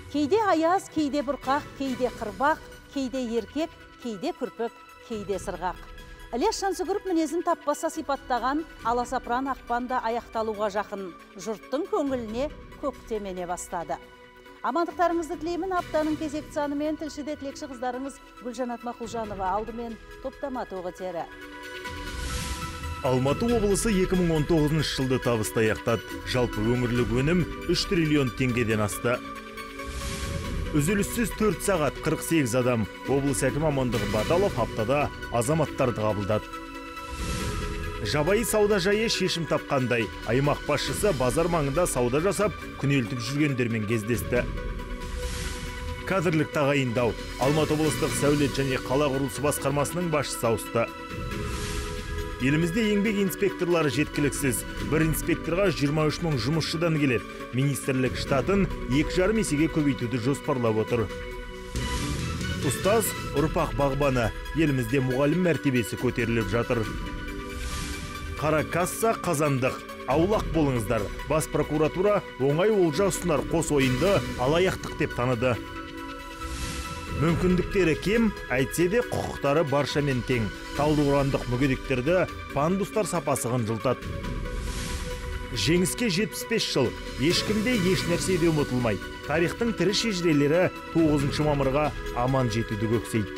Кейде аяз, кейде бұрқақ, кейде қырбақ, кейде еркек, кейде күрпік, кейде сырғақ. Ілияс Жансүгіров мінезін таппаса сипаттаған аласапыран ақпанда аяқталуға жақын жұрттың көңіліне көктемене бастады. Амандықтарыңызды тілеймін. Аптаның кезекті санымен тілшіде тілекші қыздарыңыз Гүлжанат Мақұлжанова, алдымен топтама тоғы тері. Алматы облысы 2019 жылды табысты аяқтады. Жалпы өңірлік өнім 3 триллион теңгеден асты. Үзіліссіз 4 сағат 48 адам. Облыс әкімі Амандық Баталов аптада азаматтарды қабылдады. Жабайы сауда жайы шешім тапқандай. Аймақ басшысы базар маңында сауда жасап, күнелтіп жүргендермен кездесті. Кадрлік тағайындау. Алматы облыстық сәулет және қала құрылысы басқармасының басшысы ауысты. Елімізде еңбек инспекторлары жеткіліксіз. Бір инспекторға 23 мың жұмысшыдан келеді. Министрлік штатын 2,5 есеге көбейтуді жоспарлап отыр. Ұстаз ұрпақ бағбаны. Елімізде мұғалім мәртебесі көтеріліп жатыр. Қара касса қазандық. Аулақ болыңыздар. Бас прокуратура оңай олжа ұсынар қос ойынды алаяқтық деп таныды. Мүмкіндіктері кем, әйтсе де құқықтары баршамен тең. Талдықорғандық мүгедектерді пандустар сапасығын жылтады. Жеңіске 75 жыл. Ешкімде еш нәрседе ұмытылмайды. Тарихтың тірі шежірелері 9 мамырға аман жетуді көксейді.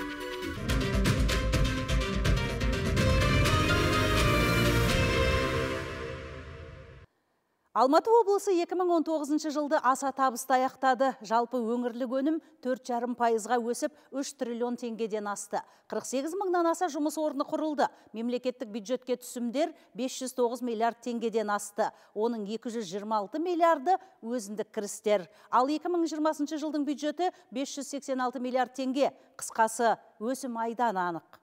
Алматы облысы 2019 жылды аса табысты аяқтады. Жалпы өңірлік өнім 4,5%-ға өсіп 3 триллион теңгеден асты. 48 мыңнан аса жұмыс орны құрылды. Мемлекеттік бюджетке түсімдер 509 миллиард теңгеден асты. Оның 226 миллиарды өзіндік кірістер. Ал 2020 жылдың бюджеті 586 миллиард теңге. Қысқасы өсім айдан анық.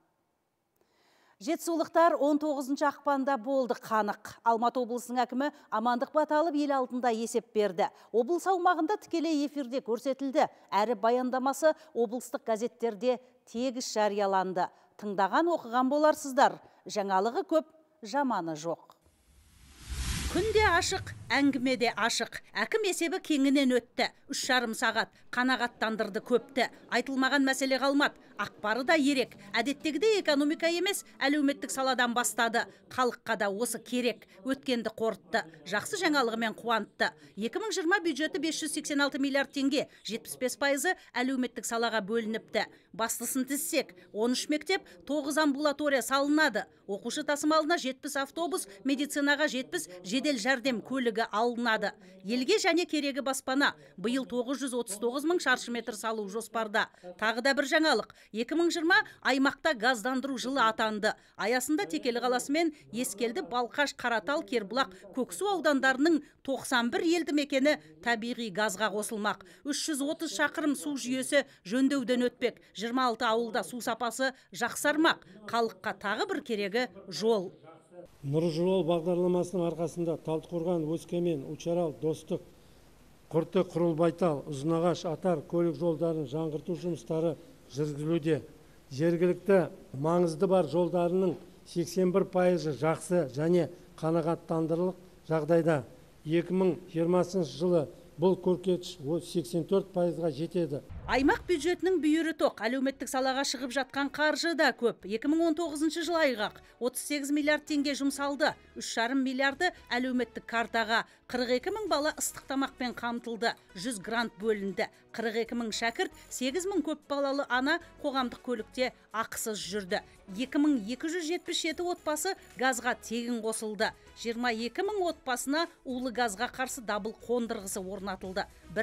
Жетісулықтар 19 ақпанда болды қанық. Алматы облысының әкімі Амандық Баталов ел алдында есеп берді. Облыс аумағында тікелей эфирде көрсетілді. Әрі баяндамасы облыстық газеттерде тегіс жарияланды. Тыңдаған оқыған боларсыздар. Жаңалығы көп, жаманы жоқ. Күнде ашық, әңгімеде ашық. Әкім есебі кеңінен өтті. 3,5 сағат қанағаттандырды көпті. Айтылмаған мәселе қалмады. Ақпары да ерек. Әдеттегіде экономика емес, әлеуметтік саладан бастады. Халыққа да осы керек. Өткенді қорытты. Жақсы жаңалығымен қуантты. 2020 бюджеті 586 миллиард теңге, 75% әлеуметтік салаға бөлініпті. Бастысын тізсек, 13 мектеп, 9 амбулатория салынады. Оқушы тасымалына 70 автобус, медицинаға 70 жедел жәрдем көлігі алынады. Елге және керегі баспана. Биыл 939 мың шаршы метр салу жоспарда. Тағы да бір жаңалық. 2020 аймақта газдандыру жылы атанды. Аясында Текелі қаласы мен Ескелді, Балқаш, Қаратал, Кербұлақ, Көксу аудандарының 91 елді мекені табиғи газға қосылмақ. 330 шақырым су жүйесі жөндеуден өтпек. 26 ауылда су сапасы жақсармақ. Халыққа тағы бір керегі жол. Нұрлы жол бағдарламасының арқасында Талдықорған, Өскемен, Учарал, Достық, Құрты, Құрылбайтал, Ұзынағаш, Атар көлік жолдарын жаңғырту жұмыстары жүргізілуде. Жергілікті маңызды бар жолдарының 81% жақсы және қанағаттандырылық жағдайда. 2020 жылы бұл көрсеткіш 84%-ға жетеді. Аймақ бюджетінің бүйірі тоқ, әлеуметтік салаға шығып жатқан қаржы да көп. 2019 жыл айғақ 38 миллиард теңге жұмсалды. 3,5 миллиарды әлеуметтік картаға. 42 мың бала ыстық тамақпен қамтылды. 100 грант бөлінді. 42 мың шәкірт, 8 мың көп балалы ана қоғамдық көлікте ақысыз жүрді. 2277 отбасы газға тегін қосылды. 22 мың отбасына улы газға қарсы дабыл қондырғысы орнатылды.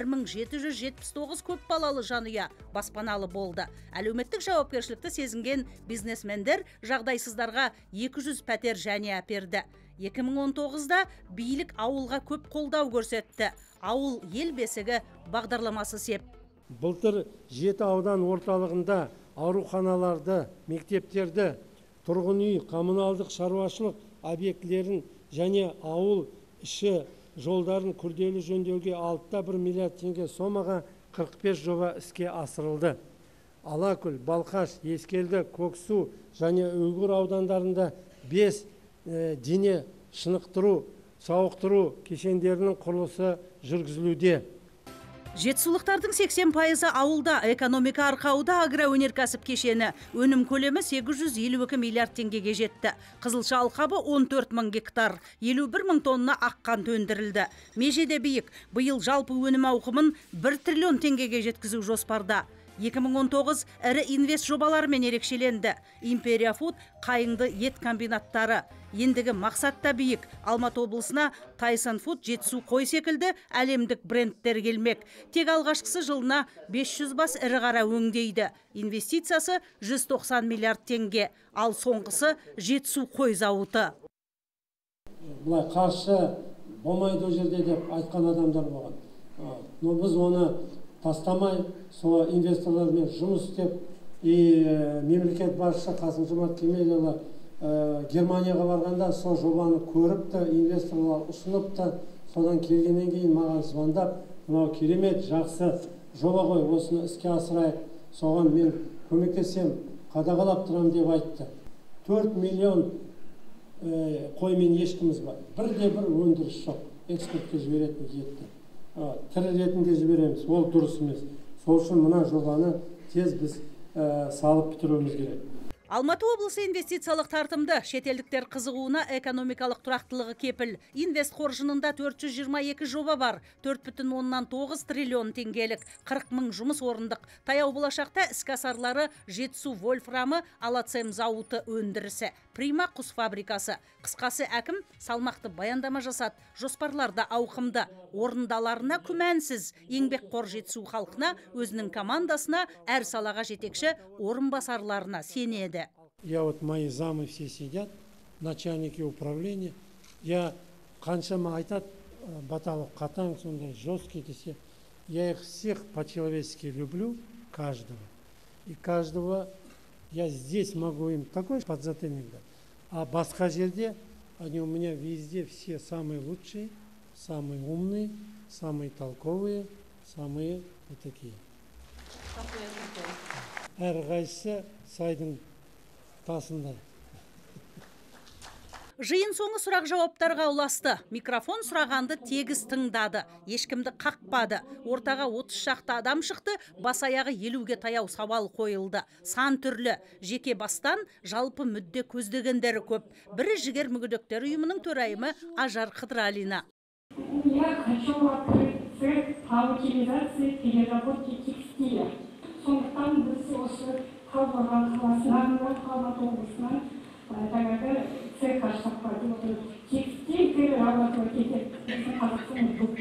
1779 көп балалы жанұя баспаналы болды. Әлеуметтік жауапкершілікті сезінген бизнесмендер жағдайсыздарға 200 пәтер және әперді. 2019-да билік ауылға көп қолдау көрсетті. Ауыл ел бесігі бағдарламасы сеп. Былтыр 7 аудан орталығында ауруханаларды, мектептерді, тұрғын үй, коммуналдық шаруашылық объектілерін және ауыл іші жолдарын күрделі жөндеуге 6,1 миллиард теңге сомаға 45 жоба іске асырылды. Алакөл, Балқаш, Ескелді, Көксу және Ұйғыр аудандарында 5 дене шынықтыру, сауықтыру кешендерінің құрылысы жүргізілуде. Жетісулықтардың 80% ауылда, экономика арқауда агроөнеркәсіп кешені. Өнім көлемі 852 миллиард теңгеге жетті. Қызылша алқабы 14 мың гектар, 51 мың тонна аққант өндірілді. Межеде биік, биыл жалпы өнім ауқымын 1 триллион теңгеге жеткізу жоспарда. 2019 ірі инвест жобаларымен ерекшеленді. Империя Фуд қайыңды ет комбинаттары. Ендігі мақсатта биік. Алматы облысына Тайсон Фуд, Жетісу қой секілді әлемдік брендтер келмек. Тек алғашқысы жылына 500 бас ірі қара өңдейді. Инвестициясы 190 миллиард теңге. Ал соңғысы Жетісу қой зауыты. Бұлай қарсы болмайды о жерде деп айтқан адамдар болған. Но біз оны тастамай, сол инвесторлармен жұмыс істеп, мемлекет басшысы Қасым-Жомарт Кемелұлы Германияға барғанда сол жобаны көріпті, инвесторлар ұсыныпты. Содан келгеннен кейін маған звондап, мынау керемет, жақсы жоба ғой, осыны іске асырайық, соған мен көмектесем, қадағалап тұрам деп айтты. 4 миллион қой мен ешкіміз бар. Бірде-бір өндіріс жоқ, экспортқа жіберетін етті. Тірі ретінде жібереміз, ол дұрыс емес. Сол үшін мына жобаны тез біз салып бітіруіміз керек. Алматы облысы инвестициялық тартымды, шетелдіктер қызығуына экономикалық тұрақтылығы кепіл. Инвест қоржынында 422 жоба бар, 4,9 триллион теңгелік, 40 мың жұмыс орындық. Таяу болашақта іске асарлары Жетісу вольфрамы, Алацем зауыты өндірісі, Прима құс фабрикасы. Қысқасы әкім салмақты баяндама жасады, жоспарларда ауқымды. Орындаларына күмәнсіз. Еңбекқор Жетісу халқына, өзінің командасына, әр салаға жетекші орынбасарларына сенеді. Я вот мои замы все сидят, начальники управления. Я қаншама айтат, Баталов қатаң, сондай жесткий десе. Я их всех по-человечески люблю, каждого. И каждого я здесь могу им такой подзатыльник дать. А басқа жерде они у меня везде все самые лучшие, самые умные, самые толковые, самые вот такие. Әрқайсысы сайдың тасындай. Жиын соңы сұрақ-жауаптарға ұласты. Микрофон сұрағанды тегіс тыңдады. Ешкімді қақпады. Ортаға 30 шақты адам шықты, бас аяғы 50-ге таяу сауал қойылды. Сан түрлі. Жеке бастан жалпы мүдде көздегендері көп. Бірі жігер мүгедектер ұйымының төрайымы Ажар Қыдыралина. Я хочу открыть цех по утилизации и переработке текстиля. Сондықтан біз осы Талдықорған қаласынан, Алматы облысынан жаңағы цех аштық бар деп отырмыз. Текстиль перерабатывать етеді. Біздің Қазақстан жоқ.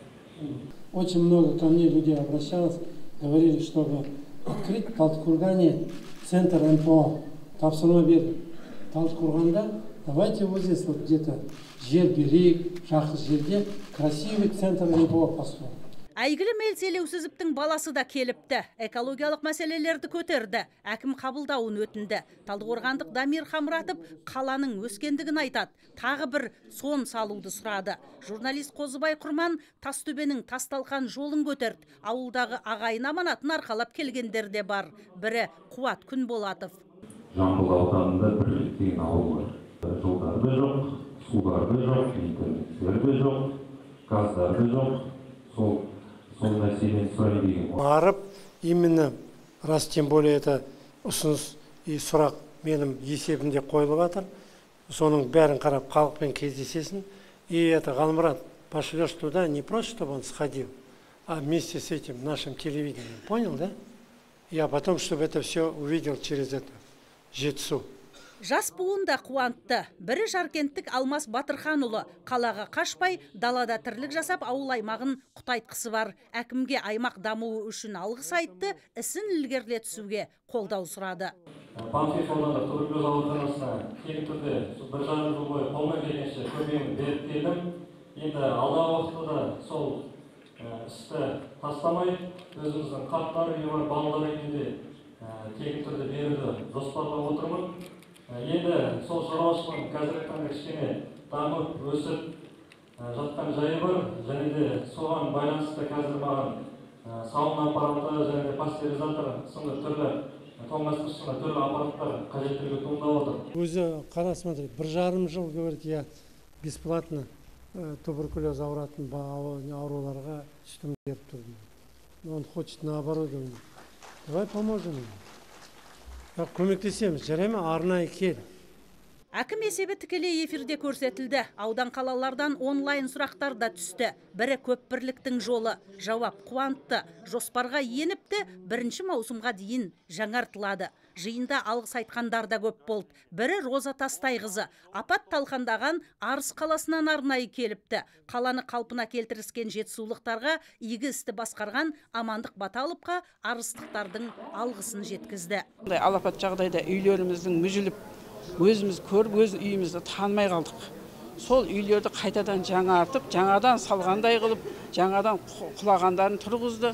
Очень много ко мне людей обращалось, говорили, чтобы открыть в Талдықоргане центр НПО. Тапсырма берді. Талдықорганда давайте вот здесь вот где-то жер берейік, жақсы жерде красивый центр НПО построить. Әйгілі Мелселеусізіптің баласы да келіпті. Экологиялық мәселелерді көтерді. Әкім қабылдауын өтінді. Талдықорғандық Дамир Хамратов қаланың өскендігін айтады. Тағы бір сон салуды сұрады. Журналист Қозыбай Құрман Тастөбенің Тасталқан жолын көтерді. Ауылдағы ағайын аманатын арқалап келгендер де бар. Бірі Қуат Күнболатов. Жамбыл ауданында бір деген ауыл бар. Жолдарды жоқ, суларды жоқ, интернеттері жоқ, газдарды жоқ. Сол мәселені сұрайын деген. Барып, именно раз тем более это ұсыныс и сұрақ менің есебінде қойылып жатыр, соның бәрін қарап халықпен кездесесің. И это Галмұрат пошлешь туда не просто, чтобы он сходил, а вместе с этим нашим телевидением. Понял, да? Я потом, чтобы это все увидел через это Жетісу. Жас буын да қуантты. Бірі Жаркенттік Алмас Батырханұлы. Қалаға қашпай, далада тірлік жасап, ауыл аймағын құтайтқысы бар. Әкімге аймақ дамуы үшін алғыс айтты, ісін ілгеріле түсуге қолдау сұрады. Панфилов ауданы туберкулез ауруханасына келіп тұрды. Бір жарым жыл бойы қолдан келгенше көмегімді беріп келдім. Енді алдағы уақытта сол істі тастамай, өзіміздің қарттар үйі бар, балалар үйінде тегін түрде беруді жоспарлап отырмын. Енді сол шаруашылығын қазіргі таңда кішкене дамып, өсіп жатқан жайы бар. Және де соған байланысты қазір маған сауна аппараты және де пастеризатор сынды түрлі тоңазытқыш түрлі аппараттар қажеттілігі туындап отыр. Өзі қара смотреть, 1,5 жыл, говорит, я бесплатно туберкулез ауыратын ауруларға сүтім беріп тұрдым. он хочет на оборудование. Давай поможем ему. Көмектесеміз, жарай ма? Арнайы кел. Әкім есебі тікелей эфирде көрсетілді. Аудан қалалардан онлайн сұрақтар да түсті. Бірі көп бірліктің жолы. Жауап қуантты. Жоспарға еніпті, 1 маусымға дейін жаңартылады. Жиында алғыс айтқандар да көп болды. Бірі Роза Тастайқызы. Апат талқандаған Арыс қаласынан арнайы келіпті. Қаланы қалпына келтіріскен жетісулықтарға игі істі басқарған Амандық Баталовқа арыстықтардың алғысын жеткізді. Алапат жағдайда үйлеріміздің мүжіліп, өзіміз көріп, өз үйімізді танымай қалдық. Сол үйлерді қайтадан жаңартып, жаңадан салғандай қылып, жаңадан құлағандарын тұрғызды.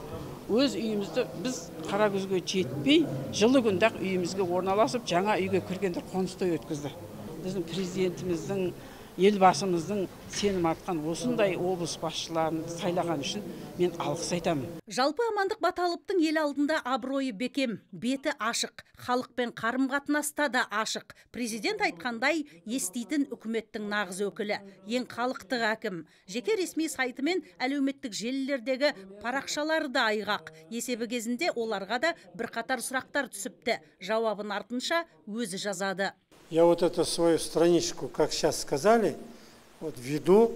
Өз үйімізді біз қара күзге жетпей, жылы күнді үйімізге орналасып, жаңа үйге кіргендер қоныстой өткізді. Біздің президентіміздің, елбасымыздың сенім артқан осындай облыс басшыларын сайлаған үшін мен алғыс айтамын. Жалпы Амандық Баталовтың ел алдында абыройы бекем, беті ашық, халықпен қарым-қатынаста да ашық. Президент айтқандай еститін үкіметтің нағыз өкілі, ең халықтық әкім. Жеке ресми сайты мен әлеуметтік желілердегі парақшалары да айғақ. Есебі кезінде оларға да бірқатар сұрақтар түсіпті. Жауабын артынша өзі жазады. Я вот эту свою страничку, как сейчас сказали, вот веду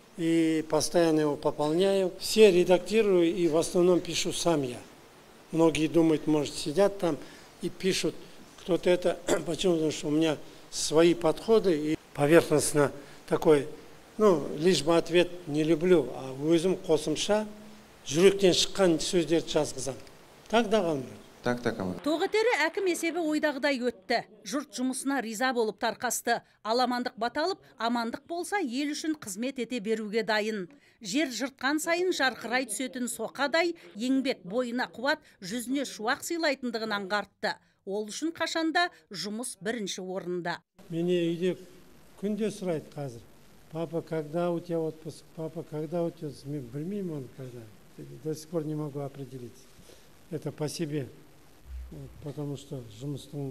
и постоянно его пополняю. Все редактирую и в основном пишу сам я. Многие думают, может, сидят там и пишут кто-то это. Почему? Потому что у меня свои подходы и поверхностно такой, лишь бы ответ не люблю, а өзім қосымша жүректен шыққан сөздерді жазғызам. Так да қалмайды. Тоғытері әкім есебі ойдағыдай өтті. Жұрт жұмысына риза болып тарқасты. Ал Амандық Баталов амандық болса ел үшін қызмет ете беруге дайын. Жер жыртқан сайын жарқырай түсетін соқадай, еңбек бойына қуат, жүзіне шуақ сыйлайтындығын аңғартты. Ол үшін қашанда жұмыс бірінші орында. Мене үйде күнде сұрайды қазір. Папа, когда у тебя отпуск? Папа, когда у тебя? Мен білмеймін оны когда. До сих пор не могу определиться. Это по себе. Потому что жұмыстың,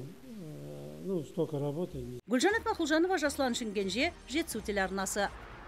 столько работы. Гүлжанат Мақұлжанова, Жаслан Шымкенже, Жетісу телеарнасы.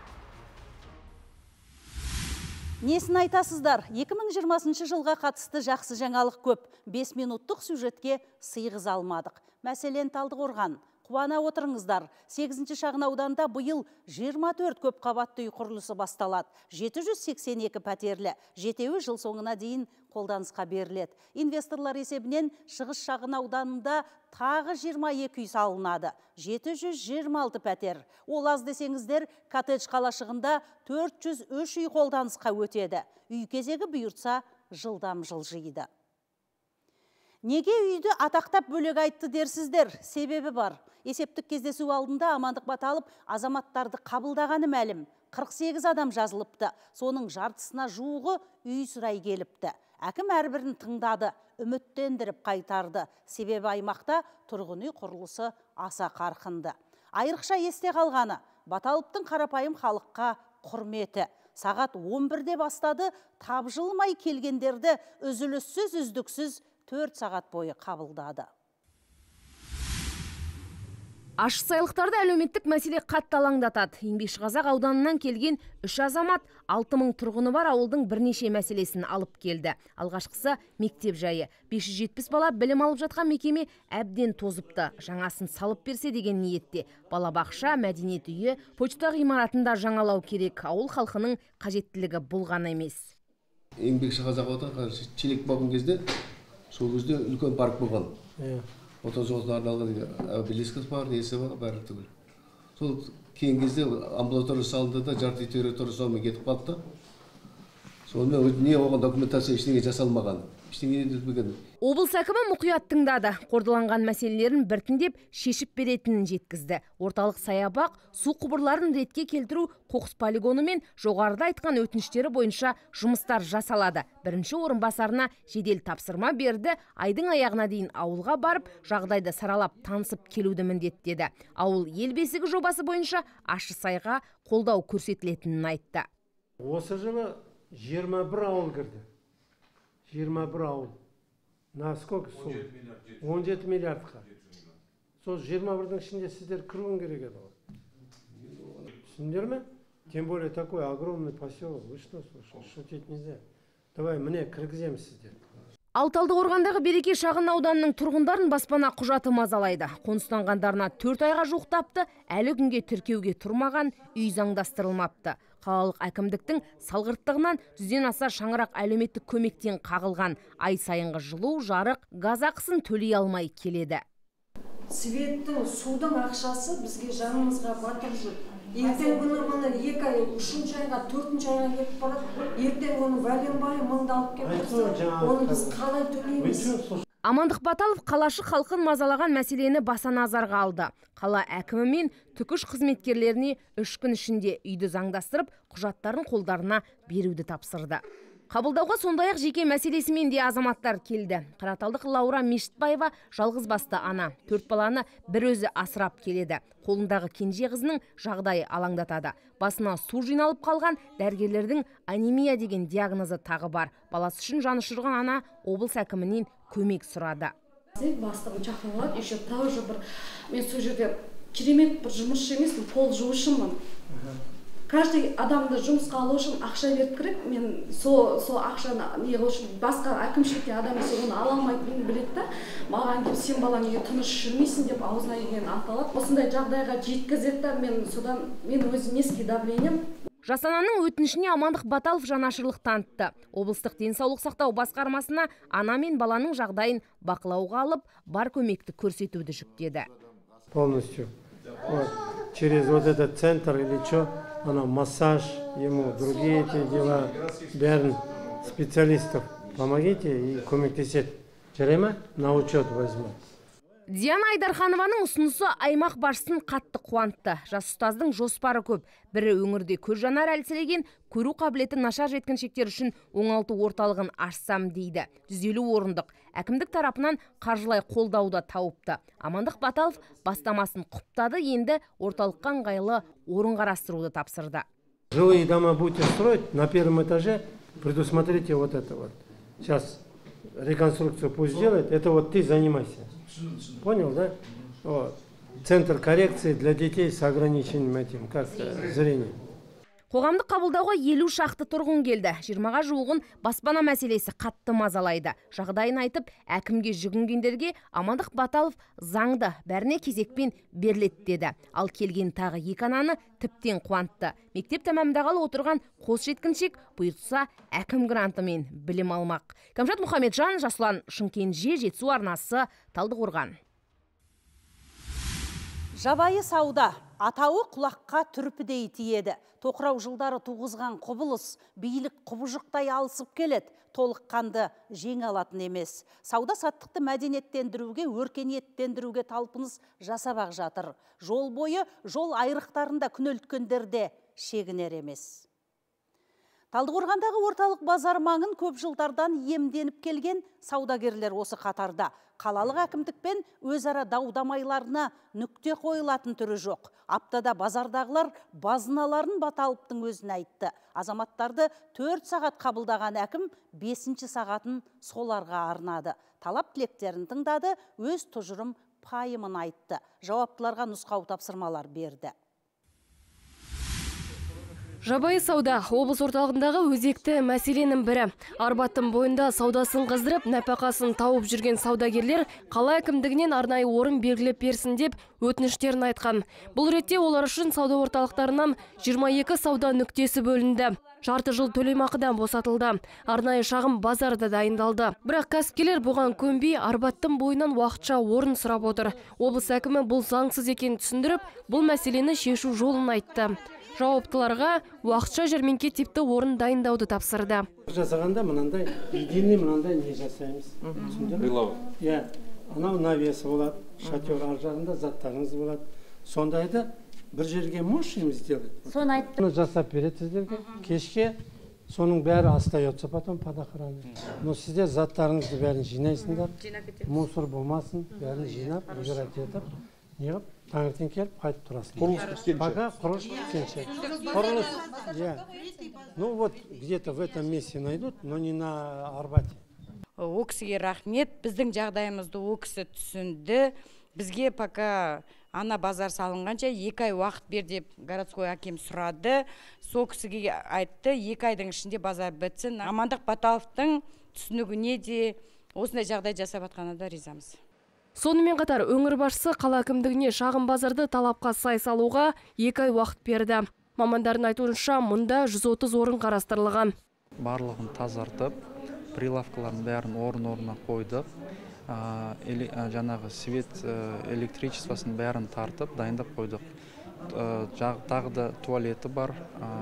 Несін айтасыздар? 2020 жылға қатысты жақсы жаңалық көп. 5 минуттық сюжетке сыйғыза алмадық. Мәселен Талдықорған. Қуана отырыңыздар. 8-ші шағын ауданда бұйыл 24 көп қабатты үй құрылысы басталады. 782 пәтерлі. 7-еуі жыл соңына дейін қолданысқа беріледі. Инвесторлар есебінен Шығыс шағын ауданында тағы 22 үй салынады. 726 пәтер. Ол аз десеңіздер, коттедж қалашығында 403 үй қолданысқа өтеді. Үй кезегі бұйыртса жылдам жылжиды. Неге үйді атақтап бөлек айтты дерсіздер? Себебі бар. Есептік кездесу алдында Амандық Баталов азаматтарды қабылдағаны мәлім. 48 адам жазылыпты. Соның жартысына жуығы үй сұрай келіпті. Әкім әрбірін тыңдады, үміттендіріп қайтарды. Себебі аймақта тұрғын үй құрылысы аса қарқынды. Айрықша есте қалғаны Баталовтың қарапайым халыққа құрметі. Сағат 11-де бастады, тапжылмай келгендерді үзіліссіз үздіксіз 4 сағат бойы қабылдады. Ашсайлықтарды әлеуметтік мәселе қатты алаңдатады. Еңбекшіқазақ ауданынан келген 3 азамат 6000 тұрғыны бар ауылдың бірнеше мәселесін алып келді. Алғашқысы мектеп жайы. 570 бала білім алып жатқан мекеме әбден тозыпты. Жаңасын салып берсе деген ниетте. Балабақша, мәдениет үйі, почта ғимаратында жаңалау керек. Ауыл халқының қажеттілігі бұл ғана емес. Еңбекшіқазақ аудан челек болған кезде, сол кезде үлкен парк болған. Отозоғыларды алған обелискасы бар, несі бар, бәрі түгіл. Сол кейін кезде амбулатория салынды да, жарты территория сонымен кетіп қалды. Сонымен не оған документация ештеңе жасалмаған. Облыс әкімі мұқият тыңдады. Қордаланған мәселелерін біртіндеп шешіп беретінін жеткізді. Орталық саябақ, су құбырларын ретке келтіру, қоқыс полигоны мен жоғарыда айтқан өтініштері бойынша жұмыстар жасалады. Бірінші орынбасарына жедел тапсырма берді. Айдың аяғына дейін ауылға барып, жағдайды саралап танысып келуді міндеттеді. Ауыл ел бесігі жобасы бойынша Ащысайға қолдау көрсетілетінін айтты. Осы жылы 21 ауыл кірді. 21 ауыл. На сколько сумма? 17 миллиардқа. Сол 21-дің ішінде сіздер кіруін керек еді. Түсіндер ме? Тем более такой огромный поселок. Вы что, шутить нельзя. давай міне кіргіземіз сіздер. Ал Талдықорғандағы Береке шағын ауданының тұрғындарын баспана құжаты мазалайды. Қоныстанғандарына 4 айға жуықтапты, әлі күнге тіркеуге тұрмаған, үй заңдастырылмапты. Қалалық әкімдіктің салғырттығынан 100-ден аса шаңырақ әлеуметтік көмектен қағылған, ай сайынғы жылу, жарық, газ ақысын төлей алмай келеді. Светтің, судың ақшасы бізге жанымызға батыр жүр. Ертең күні мына 2 ай, 3-ші айға, 4-ші айға кетіп барады. Ертең оны бәленбай мыңды алып келіп тұрса, оны біз қалай төлейміз? Амандық Баталов қалашық халқын мазалаған мәселені баса назарға алды. Қала әкімі мен түкіш қызметкерлеріне 3 күн ішінде үйді заңдастырып, құжаттарын қолдарына беруді тапсырды. Қабылдауға сондай-ақ жеке мәселесімен де азаматтар келді. Қараталдық Лаура Мешітбаева жалғыз басты ана, 4 баланы бір өзі асырап келеді. Қолындағы кенже қызының жағдайы алаңдатады. Басына су жиналып қалған, дәрігерлердің анемия деген диагнозы тағы бар. Баласы үшін жаны ұшырған ана облыс әкімінен көмек сұрады. Бастығым шақырылады, еще тоже бір мен сол жерде керемет бір жұмысшы емеспін, пол жуушымын. Каждый адамды жұмысқа алу үшін ақша беріп керек. Мен сол ақшаны неғыл үшін басқа әкімшілікте адам оны ала алмайтынын біледі да. Маған келіп сен балаң үйде тыныш жүрмейсің деп аузына келгенін аталады. Осындай жағдайға жеткізеді, мен өзім ескі давлением. Жасананың өтінішіне Амандық Баталов жанашырлық танытты. Облыстық денсаулық сақтау басқармасына ана мен баланың жағдайын бақылауға алып, бар көмекті көрсетуді жүктеді. Полностью. Через вот этот центр или что, массаж, ему другие эти дела, бәрін специалистов помогите и көмектесет. Жарай ма? На учет возьму. Диана Айдарханованың ұсынысы аймақ басшысын қатты қуантты. Жас ұстаздың жоспары көп. Бірі өңірде көз жанар әлсіреген, көру қабілеті нашар жеткіншектер үшін оңалту орталығын ашсам дейді. 150 орындық. Әкімдік тарапынан қаржылай қолдауды тауыпты. Амандық Баталов бастамасын құптады, енді орталыққа ыңғайлы орын қарастыруды тапсырды. Жилые дома будете строить, на первом этаже предусмотрите вот это вот. Сейчас реконструкцию пусть сделает, это вот ты занимайся. Понял, да? Вот. Центр коррекции для детей с ограниченным этим, как зрением. Қоғамдық қабылдауға 50 шақты тұрғын келді. 20-ға жуығын баспана мәселесі қатты мазалайды. Жағдайын айтып, әкімге жүгінгендерге Амандық Баталов заңды бәріне кезекпен беріледі деді. Ал келген тағы 2 ананы тіптен қуантты. Мектеп тәмамдағалы отырған қос жеткіншек бұйыртса әкім грантымен білім алмақ. Кәмшат Мұхамеджан, Жасұлан Шымкенже, Жетісу арнасы, Талдықорған. Жабайы сауда атауы құлаққа түрпідей тиеді. Тоқырау жылдары туғызған құбылыс билік құбыжықтай алысып келеді. Толыққанды жеңе алатын емес. Сауда саттықты мәдениеттендіруге, өркениеттендіруге талпыныс жасап жатыр. Жол бойы жол айрықтарында күнелткендерде шегінер емес. Талдықорғандағы орталық базар маңын көп жылдардан емденіп келген саудагерлер осы қатарда. Қалалық әкімдікпен өзара даудамайларына нүкте қойылатын түрі жоқ. Аптада базардағылар базыналарын Баталовтың өзін айтты. Азаматтарды 4 сағат қабылдаған әкім 5-ші сағатын соларға арнады. Талап тілектерін тыңдады, өз тұжырым пайымын айтты. Жауаптыларға нұсқау тапсырмалар берді. Жабайы сауда облыс орталығындағы өзекті мәселенің бірі. Арбаттың бойында саудасын қыздырып, нәпақасын тауып жүрген саудагерлер қала әкімдігінен арнайы орын белгілеп берсін деп өтініштерін айтқан. Бұл ретте олар үшін сауда орталықтарынан 22 сауда нүктесі бөлінді. Жарты жыл төлемақыдан босатылды. Арнайы шағым базарда дайындалды. Бірақ кәсіпкерлер бұған көнбей, Арбаттың бойынан уақытша орын сұрап отыр. Облыс әкімі бұл заңсыз екенін түсіндіріп, бұл мәселені шешу жолын айтты. Жауаптыларға уақытша жәрмеңке типті орын дайындауды тапсырды. Жасағанда мынандай единый мынандай не жасаймыз. Иә, анау навесі болады, шатер ар жағында заттарыңыз болады. Сондайды бір жерге можем сделать. Соны айтты. Жасап береді сіздерге. Кешке соның бәрі остается потом под охраной. Но сіздер заттарыңызды бәрін жинайсыңдар. Мусор болмасын, бәрін жинап, убирать етіп, неғып таңертең келіп қайтып тұрасың. Пока құрылыс біткенше. Құрылыс, ну вот где-то в этом месте найдут, но не на Арбате. О кісіге рахмет, біздің жағдайымызды о кісі түсінді. Бізге пока ана базар салынғанша 2 ай уақыт бер деп городской аким сұрады. Сол кісіге айтты, 2 айдың ішінде базар бітсін. Амандық Баталовтың түсінігіне де осындай жағдай жасап атқанына да ризамыз. Сонымен қатар өңір басшысы қала әкімдігіне шағын базарды талапқа сай салуға 2 ай уақыт берді. Мамандардың айтуынша мұнда 130 орын қарастырылған. Барлығын тазартып, прилавкалардың бәрін орын-орнына қойдық. Жаңағы свет электричествосын бәрін тартып, дайындап қойдық. Тағы да туалеті бар,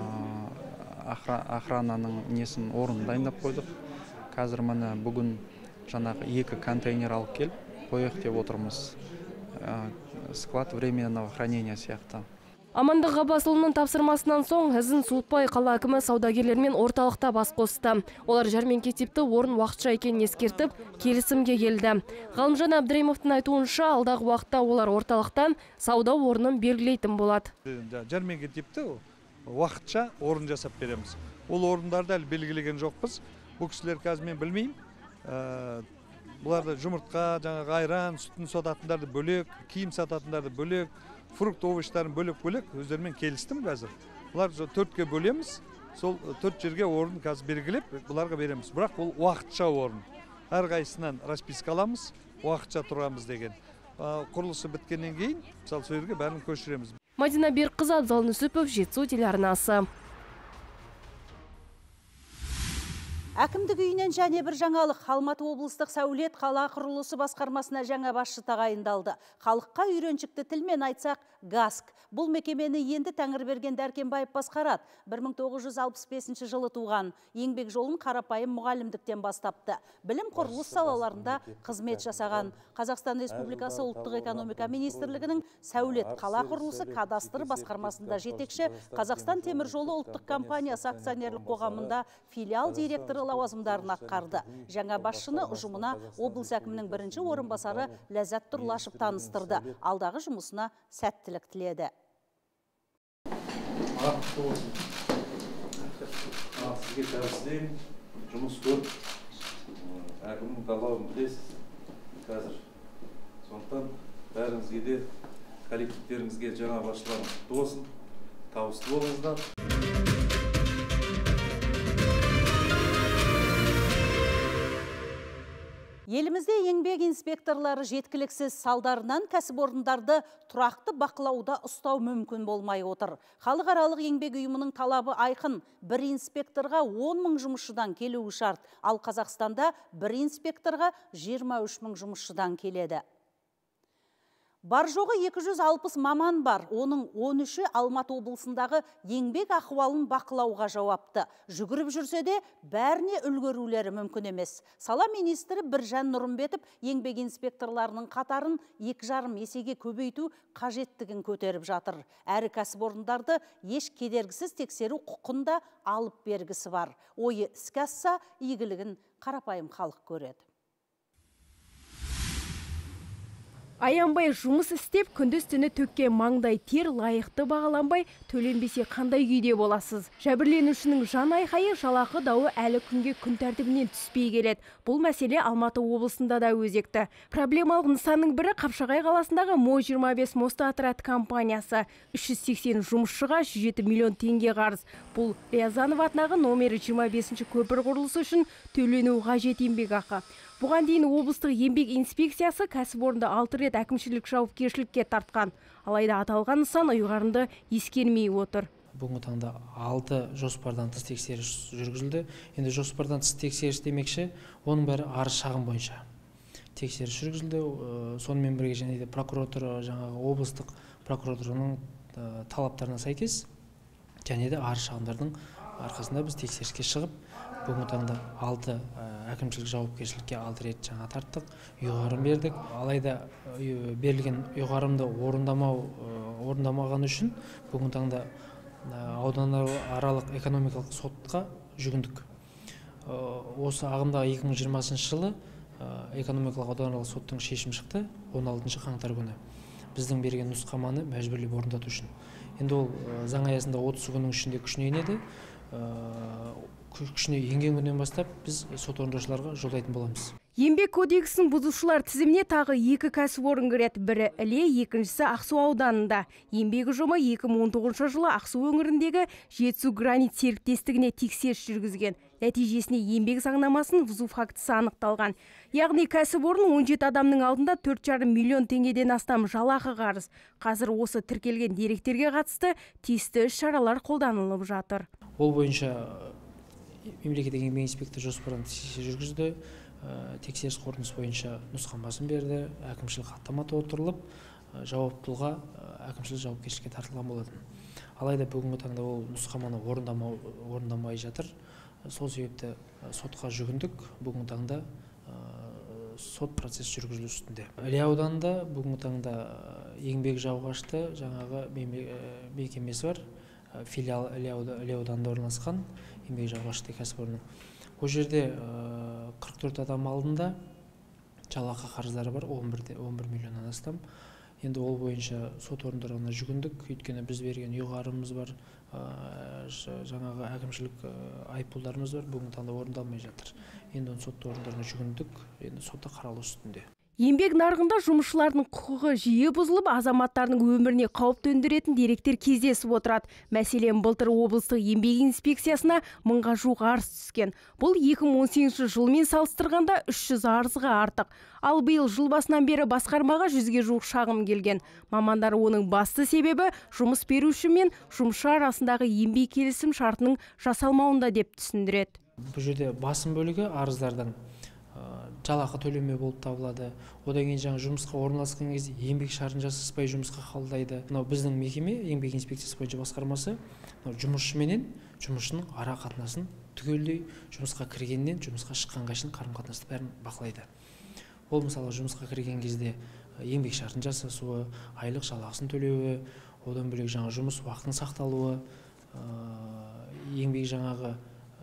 охрананың несін орын дайындап қойдық. Қазір міне бүгін жаңағы 2 контейнер алып келіп қояқ деп отырмыз. Склад временного хранения сияқты. Амандық Ғаббасұлының тапсырмасынан соң ізін суытпай қала әкімі саудагерлермен орталықта бас қосты. Олар жәрмеңке типті орын уақытша екенін ескертіп, келісімге келді. Ғалымжан Әбдіремовтың айтуынша, алдағы уақытта олар орталықтан сауда орнын белгілейтін болады. Жәрмеңке типті уақытша орын жасап береміз. Ол орындарды әлі белгілеген жоқпыз. Бұл кісілер қазір мен білмеймін. Бұларды жұмыртқа, жаңағы айран, сүтін сататындарды бөлек, киім сататындарды бөлек, фрукт овощтарын бөлек-бөлек өздерімен келістім қазір. Бұлар 4-ке бөлеміз, сол 4 жерге орын қазір белгілеп, бұларға береміз. Бірақ бұл уақытша орын. Әрқайсынан расписка аламыз, уақытша тұрамыз деген. Құрылысы біткеннен кейін, мысалы сол жерге бәрін көшіреміз. Мадина Берікқызы, Абзал Нүсіпов, Жетісу телеарнасы. Әкімдік үйінен және бір жаңалық. Алматы облыстық сәулет қала құрылысы басқармасына жаңа басшы тағайындалды. Халыққа үйреншікті тілмен айтсақ, ГАСК. Бұл мекемені енді Тәңірберген Дәркембаев басқарады. 1965 жылы туған. Еңбек жолын қарапайым мұғалімдіктен бастапты. Білім құрылыс салаларында қызмет жасаған. Қазақстан Республикасы ұлттық экономика министрлігінің сәулет қала құрылысы кадастр басқармасында жетекші, Қазақстан темір жолы ұлттық компаниясы акционерлік қоғамында филиал директоры лауазымдарын атқарды. Жаңа басшыны ұжымына облыс әкімінің бірінші орынбасары Ләззат Тұрлашев таныстырды. Алдағы жұмысына сәттілік тіледі. Сізге тәуелсіздеймін, жұмыс көп, әкімнің талабын білесіз қазір. Сондықтан бәріңізге де коллективтеріңізге жаңа басшыларыңыз құтты болсын, табысты болыңыздар. Елімізде еңбек инспекторлары жеткіліксіз салдарынан кәсіпорындарды тұрақты бақылауда ұстау мүмкін болмай отыр. Халықаралық еңбек ұйымының талабы айқын. Бір инспекторға 10 мың жұмысшыдан келуі шарт, ал Қазақстанда бір инспекторға 23 мың жұмысшыдан келеді. Бар жоғы 260 маман бар. Оның 13-і Алматы облысындағы еңбек ахуалын бақылауға жауапты. Жүгіріп жүрсе де, бәріне үлгерулері мүмкін емес. Сала министрі Біржан Нұрымбетов еңбек инспекторларының қатарын 2,5 есеге көбейту қажеттігін көтеріп жатыр. Әрі кәсіпорындарды еш кедергісіз тексеру құқында алып бергісі бар. Ойы іске асса, игілігін қарапайым халық көреді. Аянбай жұмыс істеп, күндіз-түні төкке маңдай тер лайықты бағаланбай төленбесе қандай күйде боласыз? Жәбірленушінің жан айқайы, жалақы дауы әлі күнге күн тәртібінен түспей келеді. Бұл мәселе Алматы облысында да өзекті. Проблемалық нысанның бірі Қапшағай қаласындағы Мо-25 Мостоотряд компаниясы. 380 жұмысшыға 107 миллион теңге қарыз. Бұл Рязанов атындағы номері 25-ші көпір құрылысы үшін төлену қажет еңбекақы. Бұған дейін облыстық еңбек инспекциясы кәсіпорынды 6 рет әкімшілік жауапкершілікке тартқан. Алайда аталған нысан ұйғарымды ескермей отыр. Бүгінгі таңда 6 жоспардан тыс тексеріс жүргізілді. Енді жоспардан тыс тексеріс демекші, оның бәрі арыз шағым бойынша тексеріс жүргізілді. Сонымен бірге және де прокуратура, жаңағы облыстық прокуратураның талаптарына сәйкес және де арыз шағымдардың арқасында біз тексеріске шығып, бүгінгі таңда 6 әкімшілік жауапкершілікке 6 рет жаңа тарттық, ұйғарым бердік. Алайда берілген ұйғарымды орындамаған үшін бүгінгі таңда ауданаралық экономикалық сотқа жүгіндік. Осы ағымдағы 2020 жылы экономикалық ауданаралық соттың шешім шықты 16 қаңтар күні. Біздің берген нұсқаманы мәжбүрлеп орындату үшін. Енді ол заң аясында 30 күннің ішінде күшіне енеді. Күшіне енген күннен бастап біз сот орындаушыларға жолдайтын боламыз. Еңбек кодексін бұзушылар тізіміне тағы 2 кәсіпорын кіреді. Бірі Іле, екіншісі Ақсу ауданында. Еңбек ұжымы 2019 жылы Ақсу өңіріндегі Жетісу гранит серіктестігіне тексеріс жүргізген. Нәтижесіне еңбек заңнамасын бұзу фактісі анықталған. Яғни кәсіпорын 17 адамның алдында 4,5 миллион теңгеден астам жалақы қарыз. Қазір осы тіркелген деректерге қатысты тиісті іс-шаралар қолданылып жатыр. Ол бойынша мемлекеттік еңбек инспекторы жоспарын жүргізді. Тексеріс қорытындысы бойынша нұсқамасын берді, әкімшілік хаттама толтырылып, жауаптылға әкімшілік жауапкершілікке тартылған болатын. Алайда бүгінгі таңда ол нұсқаманы орындамай жатыр. Сол себепті сотқа жүгіндік. Бүгінгі таңда сот процесс жүргізілу үстінде. Іле ауданында бүгінгі таңда еңбек жалғашты жаңағы мекемесі бар. Филиал Іле ауданында орналасқан еңбек жалғашты кәсіпорны. Ол жерде 44 адам алдында жалақы қарыздары бар, 11 миллионнан астам. Енді ол бойынша сот орындарына жүгіндік, өйткені біз берген ұйғарымыз бар, жаңағы әкімшілік айыппұлдарымыз бар, бүгінгі таңда орындалмай жатыр. Енді сот орындарына жүгіндік, енді сотта қаралу үстінде. Еңбек нарығында жұмысшылардың құқығы жиі бұзылып, азаматтардың өміріне қауіп төндіретін деректер кездесіп отырады. Мәселен, былтыр облыстық еңбек инспекциясына 1000-ға жуық арыз түскен. Бұл 2018 жылмен салыстырғанда 300 арызға артық. Ал биыл жыл басынан бері басқармаға 100-ге жуық шағым келген. Мамандар оның басты себебі жұмыс беруші мен жұмысшы арасындағы еңбек келісім шартының жасалмауында деп түсіндіреді. Бұл жерде басым бөлігі арыздардың жалақы төлемеу болып табылады. Одан кейін жаңа жұмысқа орналасқан кезде еңбек шартын жасаспай жұмысқа қабылдайды. Мынау біздің мекеме, еңбек инспекциясы бойынша басқармасы, жұмысшы менен жұмысшының ара қатынасын түгелдей жұмысқа кіргеннен жұмысқа шыққанға шейін қарым-қатынасты бәрін бақылайды. Ол мысалы жұмысқа кірген кезде еңбек шартын жасасуы, айлық жалақысын төлеуі, одан бөлек жаңа жұмыс уақытының сақталуы, еңбек жаңағы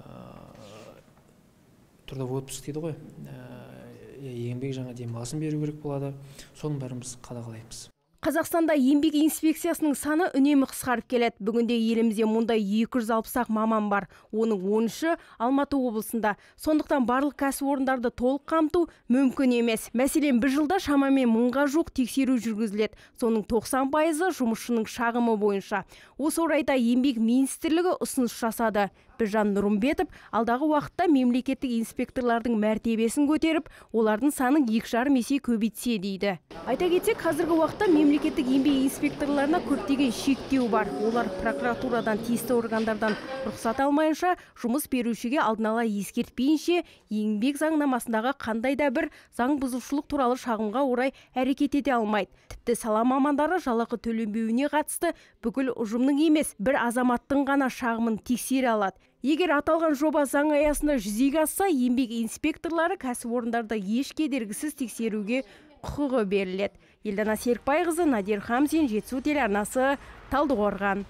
трудовой отпуск дейді ғой, еңбек жаңа демалысын беру керек болады. Соның бәрін біз қадағалаймыз. Қазақстанда еңбек инспекциясының саны үнемі қысқарып келеді. Бүгінде елімізде мұнда 260 маман бар. Оның 13-і Алматы облысында. Сондықтан барлық кәсіпорындарды толық қамту мүмкін емес. Мәселен, бір жылда шамамен 1000-ға жуық тексеру жүргізіледі. Соның 90%-ы жұмысшының шағымы бойынша. Осы орайда еңбек министрлігі ұсыныс жасады. Біржан Нұрымбетов алдағы уақытта мемлекеттік инспекторлардың мәртебесін көтеріп, олардың санын 2,5 есе көбейтсе дейді. Айта кетсек, қазіргі уақытта мемлекеттік еңбек инспекторларына көптеген шектеу бар. Олар прокуратурадан, тиісті органдардан рұқсат алмайынша, жұмыс берушіге алдын ала ескертпейінше, еңбек заңнамасындағы қандай да бір заң бұзушылық туралы шағымға орай әрекет ете алмайды. Тіпті сала мамандары жалақы төленбеуіне қатысты бүкіл ұжымның емес, бір азаматтың ғана шағымын тексере алады. Егер аталған жоба заң аясында жүзеге асса, еңбек инспекторлары кәсіпорындарда еш кедергісіз тексеруге құқығы беріледі. Елдана Серікбайқызы, Надир Хамзин, Жетісу телеарнасы, Талдықорған.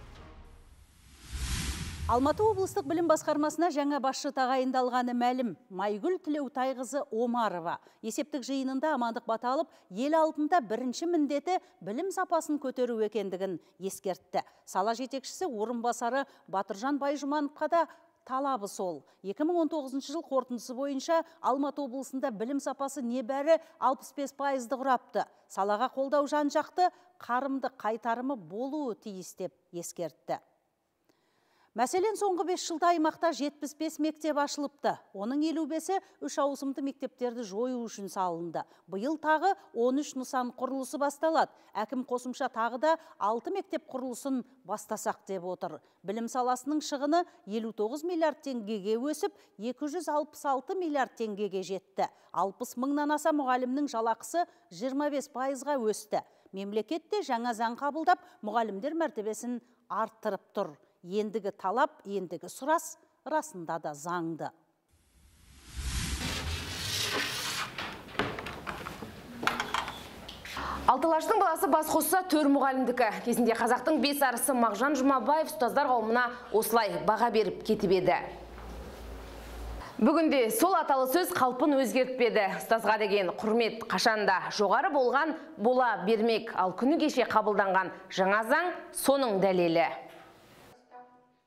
Алматы облыстық білім басқармасына жаңа басшы тағайындалғаны мәлім. Майгүл Тілеутайқызы Омарова есептік жиынында амандық баталып, ел алдында бірінші міндеті білім сапасын көтеру екендігін ескертті. Сала жетекшісі орынбасары Батыржан Байжұмановқа да талабы сол. 2019 жыл қорытындысы бойынша Алматы облысында білім сапасы небәрі 65%-ды құрапты. Салаға қолдау жан-жақты, қарымды қайтарымы болуы тиіс деп ескертті. Мәселен, соңғы 5 жылда аймақта 75 мектеп ашылыпты. Оның 55-і 3 ауысымды мектептерді жою үшін салынды. Биыл тағы 13 нысан құрылысы басталады. Әкім қосымша тағы да 6 мектеп құрылысын бастасақ деп отыр. Білім саласының шығыны 59 миллиард теңгеге өсіп, 266 миллиард теңгеге жетті. 60 мыңнан аса мұғалімнің жалақысы 25%-ға өсті. Мемлекетте жаңа заң қабылдап, мұғалімдер мәртебесін арттырып тұр. Ендігі талап, ендігі сұрас, расында да заңды. Алтылаштың баласы бас қосса төр мұғалімдікі. Кезінде қазақтың бес арысы Мағжан Жұмабаев ұстаздар қауымына осылай баға беріп кетіп еді. Бүгінде сол аталы сөз қалпын өзгертпеді. Ұстазға деген құрмет қашанда жоғары болған бола бермек. Ал күні кеше қабылданған жаңа заң соның дәлелі.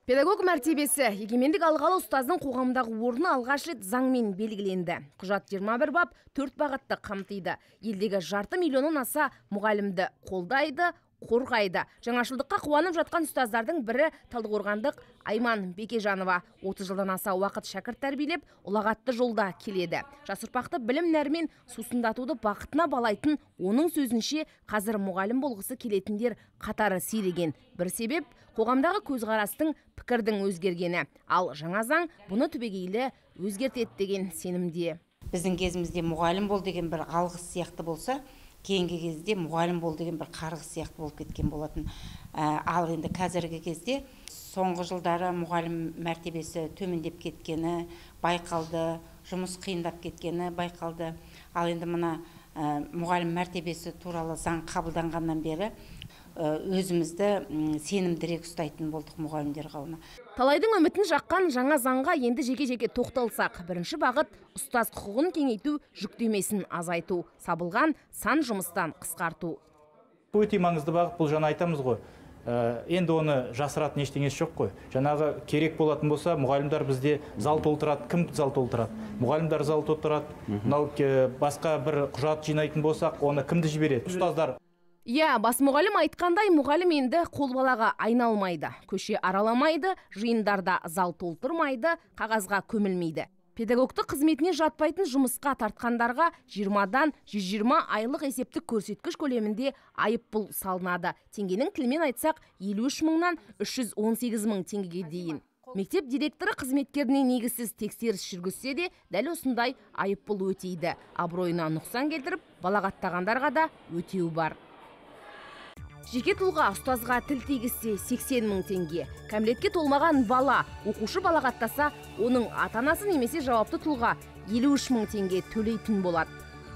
Педагог мәртебесі егемендік алғалы ұстаздың қоғамдағы орны алғаш рет заңмен белгіленді. Құжат 21 бап 4 бағытты қамтиды. Елдегі 500 миллионнан аса мұғалімді қолдайды, қорғайды. Жаңашылдыққа қуанып жатқан ұстаздардың бірі Талдықорғандық Айман Бекежанова. 30 жылдан аса уақыт шәкірт тәрбиелеп, ұлағатты жолда келеді. Жас ұрпақты білім нәрмен сусындатуды бақытына балайтын, оның сөзінше қазір мұғалім болғысы келетіндер қатары сиреген. Бір себеп қоғамдағы көзқарастың, пікірдің өзгергені. Ал жаңа заң бұны түбегейлі өзгертеді деген сенімде. Біздің кезімізде мұғалім бол деген бір алғыс сияқты болса, кейінгі кезде мұғалім бол деген бір қарғыс сияқты болып кеткен болатын. Ал енді қазіргі кезде соңғы жылдары мұғалім мәртебесі төмендеп кеткені байқалды, жұмыс қиындап кеткені байқалды. Ал енді мына мұғалім мәртебесі туралы заң қабылданғаннан бері өзімізді сенімдірек ұстайтын болдық мұғалімдер қауымына. Талайдың үмітін жаққан жаңа заңға енді жеке-жеке тоқталсақ, бірінші бағыт ұстаз құқығын кеңейту, жүктемесін азайту, сабылған сан жұмыстан қысқарту. Өте маңызды бағыт, бұл жаңа айтамыз ғой. Енді оны жасыратын ештеңесі жоқ қой. Жаңағы керек болатын болса, мұғалімдер бізде зал толтырады. Кім зал толтырады? Мұғалімдер зал толтырады. Мынау басқа бір құжат жинайтын болсақ, оны кімді жібереді? Ұстаздар. Иә, бас мұғалім айтқандай, мұғалім енді қолбалаға айналмайды, көше араламайды, жиындарда зал толтырмайды, қағазға көмілмейді. Педагогты қызметіне жатпайтын жұмысқа тартқандарға 20-дан 120 айлық есептік көрсеткіш көлемінде айыппұл салынады. Теңгенің тілмен айтсақ, 53 мыңнан 318 мың теңгеге дейін. Мектеп директоры қызметкеріне негізсіз тексеріс жүргізсе де, дәл осындай айыппұл өтейді. Абыройына нұқсан келтіріп, балағаттағандарға да өтеу бар. Жеке тұлға ұстазға тіл тигізсе 80 мың теңге. Кәмелетке толмаған бала оқушы балағаттаса, оның ата-анасы немесе жауапты тұлға 53 мың теңге төлейтін болады.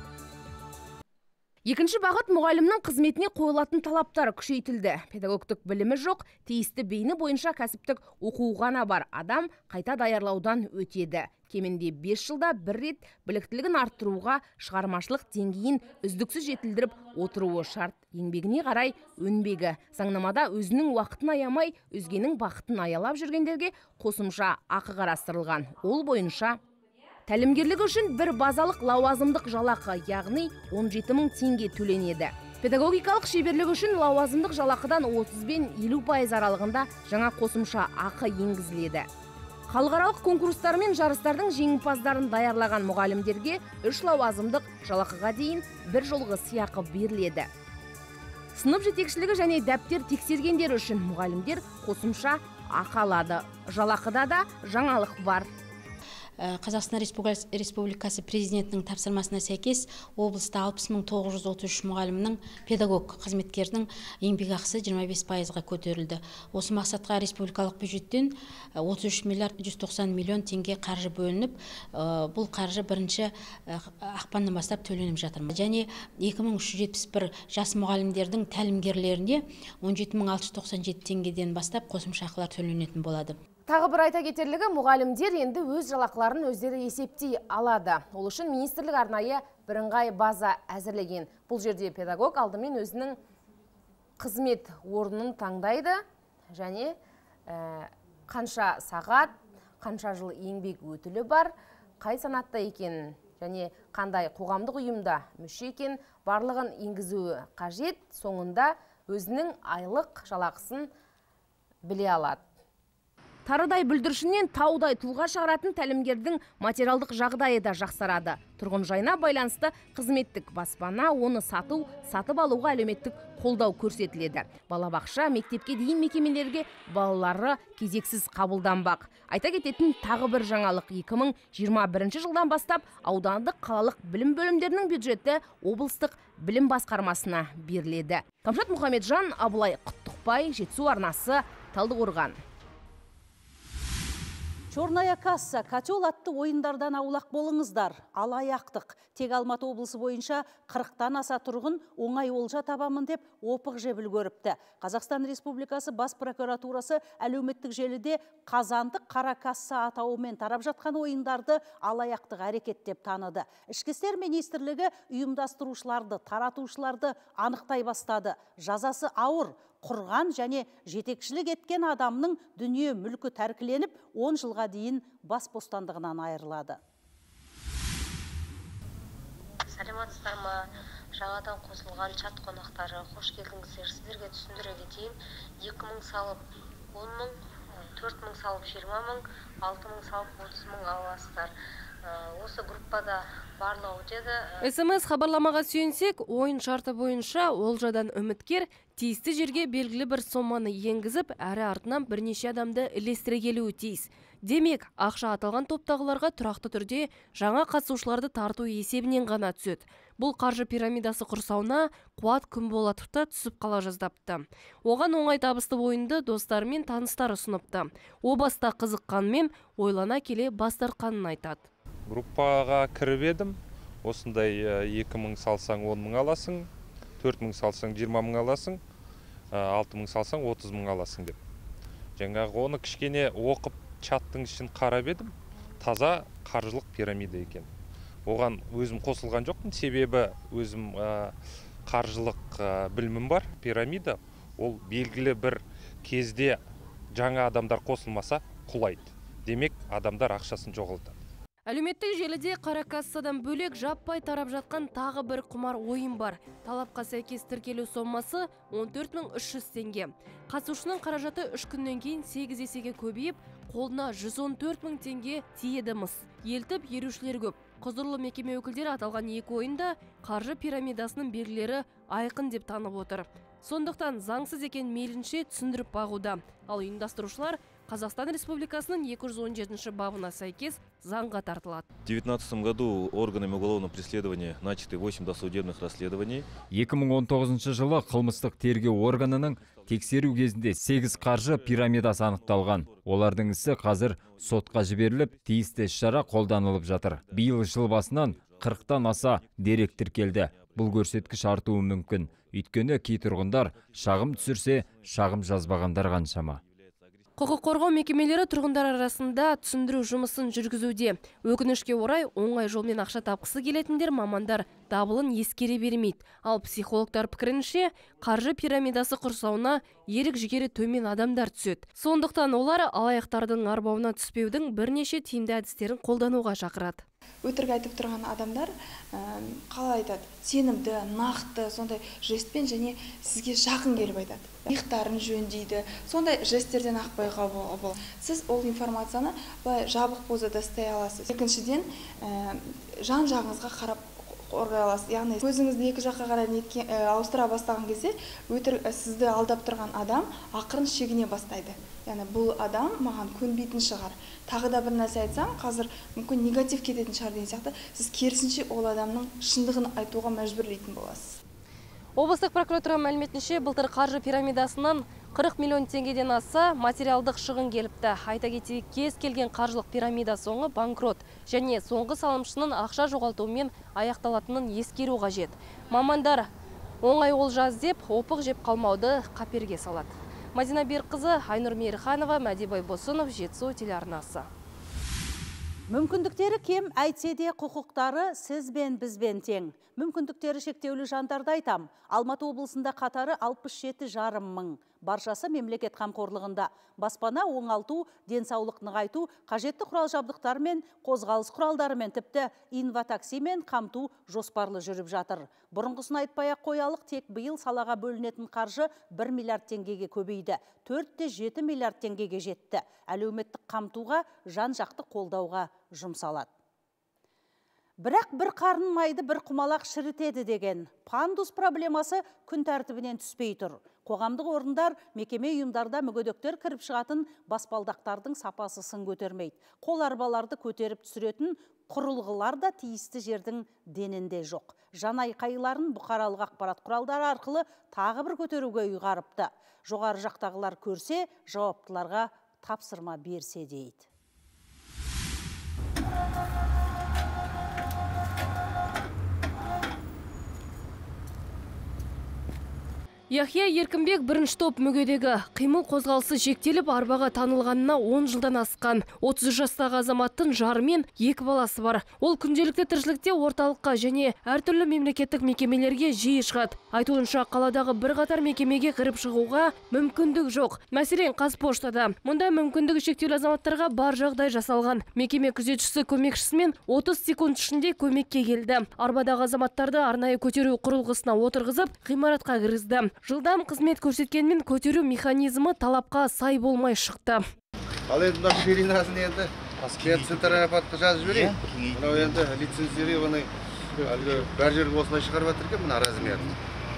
Екінші бағыт мұғалімнің қызметіне қойылатын талаптар күшейтілді. Педагогтық білімі жоқ, тиісті бейні бойынша кәсіптік оқу ғана бар адам қайта даярлаудан өтеді. Кемінде 5 жылда бір рет біліктілігін арттыруға, шығармашылық деңгейін үздіксіз жетілдіріп отыруы шарт. Еңбегіне қарай өнбегі. Заңнамада өзінің уақытын аямай, өзгенің бақытын аялап жүргендерге қосымша ақы қарастырылған. Ол бойынша тәлімгерлігі үшін бір базалық лауазымдық жалақы, яғни 17 мың теңге төленеді. Педагогикалық шеберлігі үшін лауазымдық жалақыдан 30-50% аралығында жаңа қосымша ақы енгізіледі. Халықаралық конкурстар мен жарыстардың жеңімпаздарын даярлаған мұғалімдерге 3 лауазымдық жалақыға дейін бір жолғы сыйақы беріледі. Сынып жетекшілігі және дәптер тексергендер үшін мұғалімдер қосымша ақы алады. Жалақыда да жаңалық бар. Қазақстан Республикасы президентінің тапсырмасына сәйкес облыста 60.933 мұғалімнің педагог қызметкердің еңбекақысы 25%-ға көтерілді. Осы мақсатқа республикалық бюджеттен 33 миллиард 190 миллион теңге қаржы бөлініп, бұл қаржы бірінші ақпаннан бастап төленіп жатыр. Және 2371 жас мұғалімдердің тәлімгерлеріне 17.697 теңгеден бастап қосымша ақылар төленетін болады. Тағы бір айта кетерлігі, мұғалімдер енді өз жалақыларын өздері есептей алады. Ол үшін министрлік арнайы бірыңғай база әзірлеген. Бұл жерде педагог алдымен өзінің қызмет орнын таңдайды және қанша сағат, қанша жыл еңбек өтілі бар, қай санатта екенін және қандай қоғамдық ұйымда мүше екен барлығын енгізуі қажет. Соңында өзінің айлық жалақысын біле алады. Тарыдай бүлдіршіннен таудай тұлға шығаратын тәлімгердің материалдық жағдайы да жақсарады. Тұрғын жайына байланысты қызметтік баспана, оны сатып алуға әлеуметтік қолдау көрсетіледі. Балабақша, мектепке дейін мекемелерге балалары кезексіз қабылданбақ. Айта кететін тағы бір жаңалық 2021 жылдан бастап аудандық қалалық білім бөлімдерінің бюджеті облыстық білім басқармасына беріледі. Камшат Мұхамеджан, Абылай Құттықбай, Жетісу арнасы, Талдықорған. Черная касса, котел атты ойындардан аулақ болыңыздар. Алаяқтық. Тек Алматы облысы бойынша 40-тан аса тұрғын оңай олжа табамын деп опық жеп үлгеріпті. Қазақстан Республикасы бас прокуратурасы әлеуметтік желіде қазандық қара касса атауымен тарап жатқан ойындарды алаяқтық әрекет деп таныды. Ішкі істер министрлігі ұйымдастырушыларды, таратушыларды анықтай бастады. Жазасы ауыр. Құрған және жетекшілік еткен адамның дүние мүлкі тәркіленіп, 10 жылға дейін бас бостандығынан айырылады. Саламатсыздар ма? Жаңадан қосылған чат қонақтары, қош келдіңіздер. Сіздерге түсіндіре кетейін. 2000 салып 10 мың, 4000 салып 20 мың, 6000 салып 30 мың аласыздар. Осы группада барлығы өтеді. СМС хабарламаға сүйенсек, ойын шарты бойынша олжадан үміткер тиісті жерге белгілі бір соманы енгізіп, әрі артынан бірнеше адамды ілестіре келуі тиіс. Демек, ақша аталған топтағыларға тұрақты түрде жаңа қатысушыларды тарту есебінен ғана түседі. Бұл қаржы пирамидасы құрсауына қуат күн болатыпта түсіп қала жаздапты. Оған оңай табысты ойынды достары мен таныстары ұсыныпты. О баста қызыққанмен ойлана келе бастарқанын айтады. Группаға кіріп едім, осындай 2000 салсаң 10 мың аласың, 4000 салсаң 20 мың аласың, 6000 салсаң 30 мың аласың деп. Жаңағы оны кішкене оқып чаттың ішін қарап едім, таза қаржылық пирамида екен. Оған өзім қосылған жоқпын, себебі өзім қаржылық білімім бар. Пирамида ол белгілі бір кезде жаңа адамдар қосылмаса құлайды. Демек, адамдар ақшасын жоғалтады. Әлеуметтік желіде қара кассадан бөлек жаппай тарап жатқан тағы бір құмар ойын бар. Талапқа сәйкес тіркелу сомасы 14300 теңге. Қатысушының қаражаты 3 күннен кейін 8 есеге көбейіп, қолына 114 000 теңге тиеді-мыс. Елтіп ерушілер көп. Құзырлы мекеме өкілдері аталған екі ойында қаржы пирамидасының белгілері айқын деп танып отыр. Сондықтан заңсыз екен мейлінше түсіндіріп бағуда. Ал ұйымдастырушылар Қазақстан Республикасының 217 бабына сәйкес заңға тартылады. В 2019 году органами уголовного преследования начаты 8 досудебных расследований. 2019 жылы қылмыстық тергеу органының тексеру кезінде 8 қаржы пирамидасы анықталған. Олардың ісі қазір сотқа жіберіліп, тиісті іс-шара қолданылып жатыр. Биыл жыл басынан 40-тан аса дерек тіркелді. Бұл көрсеткіш артуы мүмкін. Өйткені кей тұрғындар шағым түсірсе, шағым жазбағандар қаншама. Құқық қорғау мекемелері тұрғындар арасында түсіндіру жұмысын жүргізуде. Өкінішке орай, оңай жолмен ақша тапқысы келетіндер мамандар дабылын ескере бермейді. Ал психологтар пікірінше, қаржы пирамидасы құрсауына ерік жігері төмен адамдар түседі. Сондықтан олар алаяқтардың арбауына түспеудің бірнеше тиімді әдістерін қолдануға шақырады. Өтірік айтып тұрған адамдар қалай айтады? Сенімді, нақты, сондай жестпен және сізге жақын келіп айтады. Иықтарын жөндейді, сондай жесттерден ақ байқауға болады. Сіз ол информацияны жабық позада ұстай аласыз. Екіншіден, жан-жағыңызға қарап қорғай аласыз. Яғни көзіңізді екі жаққа қарай ауыстыра бастаған кезде, сізді алдап тұрған адам ақырын шегіне бастайды. Яғни бұл адам маған көнбейтін шығар. Тағы да бір нәрсе айтсам, қазір мүмкін негатив кететін шығар деген сияқты, сіз керісінше ол адамның шындығын айтуға мәжбүрлейтін боласыз. Облыстық прокуратура мәліметінше, былтыр қаржы пирамидасынан 40 миллион теңгеден аса материалдық шығын келіпті. Айта кетейік, кез келген қаржылық пирамида соңы банкрот және соңғы салымшының ақша жоғалтуымен аяқталатынын ескеру қажет. Мамандар оңай олжа іздеп, опық жеп қалмауды қаперге салады. Мадина Берқызы, Айнұр Мейірханова, Мәди Байбосынов, Жетісу телеарнасы. Мүмкіндіктері кем әйтсе де құқықтары сіз бен бізбен тең. Мүмкіндіктері шектеулі жандарды айтам. Алматы облысында қатары 67,5 мың. Баршасы мемлекет қамқорлығында. Баспана оңалту, денсаулық нығайту, қажетті құрал жабдықтар мен қозғалыс құралдары мен тіпті инватакси мен қамту жоспарлы жүріп жатыр. Бұрынғысын айтпай-ақ қоялық, тек биыл салаға бөлінетін қаржы 1 миллиард теңгеге көбейді. 4,7 миллиард теңгеге жетті. Әлеуметтік қамтуға, жан-жақты қолдауға жұмсалады. Бірақ бір қарын майды бір құмалақ шірітеді деген пандус проблемасы күн тәртібінен түспей тұр. Қоғамдық орындар, мекеме ұйымдарда мүгедектер кіріп шығатын баспалдақтардың сапасы сын көтермейді. Қол арбаларды көтеріп түсіретін құрылғылар да тиісті жердің денінде жоқ. Жан айқайларын бұқаралық ақпарат құралдары арқылы тағы бір көтеруге ұйғарыпты. Жоғары жақтағылар көрсе, жауаптыларға тапсырма берсе дейді. Яхия Еркінбек бірінші топ мүгедегі. Қимыл қозғалысы шектеліп арбаға танылғанына 10 жылдан асқан. 30 жастағы азаматтың жары мен 2 баласы бар. Ол күнделікті тіршілікте орталыққа және әртүрлі мемлекеттік мекемелерге жиі шығады. Айтуынша қаладағы бірқатар мекемеге кіріп шығуға мүмкіндік жоқ. Мәселен, Қазпоштада. Мұнда мүмкіндігі шектеулі азаматтарға бар жағдай жасалған. Мекеме күзетшісі көмекшісімен 30 секунд ішінде көмекке келді. Арбадағы азаматтарды арнайы көтеру құрылғысына отырғызып, ғимаратқа кіргізді. Жылдам қызмет көрсеткенмен көтеру механизмі талапқа сай болмай шықты. Ал енді мына ширинасын енді центропатқа жазып жіберейін. Мынау енді лицензированный бәр жерге осылай шығарып жатыр екен мына размерін.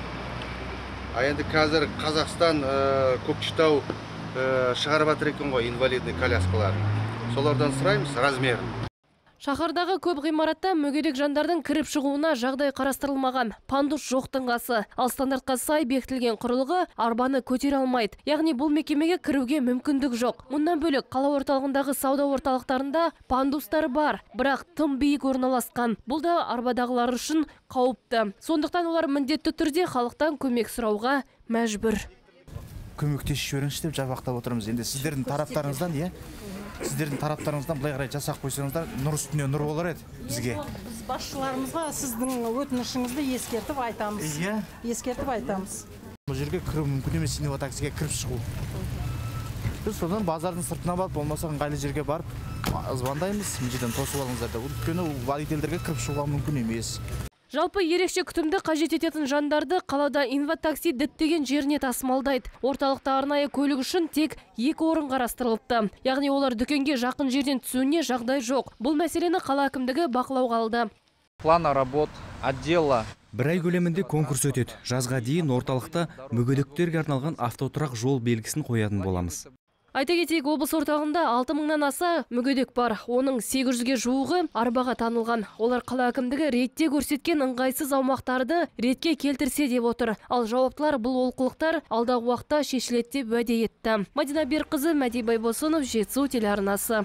А енді қазір Қазақстан Көкшетау шығарып жатыр екен ғой инвалидный коляскаларын. Солардан сұраймыз размерін. Шаһардағы көп ғимаратта мүгедек жандардың кіріп шығуына жағдай қарастырылмаған. Пандус жоқтың қасы. Ал стандартқа сай бекітілген құрылғы арбаны көтере алмайды. Яғни бұл мекемеге кіруге мүмкіндік жоқ. Мұндан бөлек қала орталығындағы сауда орталықтарында пандустар бар, бірақ тым биік орналасқан. Бұл да арбадағылар үшін қауіпті. Сондықтан олар міндетті түрде халықтан көмек сұрауға мәжбүр. Көмектесіп жіберіңіз деп жабақтап отырмыз. Енді сіздердің тараптарыңыздан, сіздердің тараптарыңыздан былай қарай жасақ қойсаңыздар, нұр үстіне нұр болар еді бізге. Біз басшыларымызға сіздің өтінішіңізді ескертіп айтамыз. Ескертіп айтамыз. Бұл жерге кіру мүмкін емес, синема таксиге кіріп шығу. Біз содан базардың сыртына барып, болмаса ыңғайлы жерге барып, звондаймыз, мына жерден тосып алыңыздар деп. Өйткені водительдерге кіріп шығуға мүмкін емес. Жалпы ерекше күтімді қажет ететін жандарды қалада инватакси діттеген жеріне тасымалдайды. Орталықта арнайы көлік үшін тек 2 орын қарастырылыпты. Яғни олар дүкенге жақын жерден түсуіне жағдай жоқ. Бұл мәселені қала әкімдігі бақылауға алды. Плана работ отдела. Бір ай көлемінде конкурс өтеді. Жазға дейін орталықта мүгедектерге арналған автотұрақ жол белгісін қоятын боламыз. Айта кетейік, облыс орталығында 6000-нан аса мүгедек бар. Оның 800-ге жуығы арбаға танылған. Олар қала әкімдігі ретте көрсеткен ыңғайсыз аумақтарды ретке келтірсе деп отыр. Ал жауаптылар бұл олқылықтар алдағы уақытта шешіледі деп уәде етті. Мадина Берқызы, Мәди Байбосынов, Жетісу телеарнасы.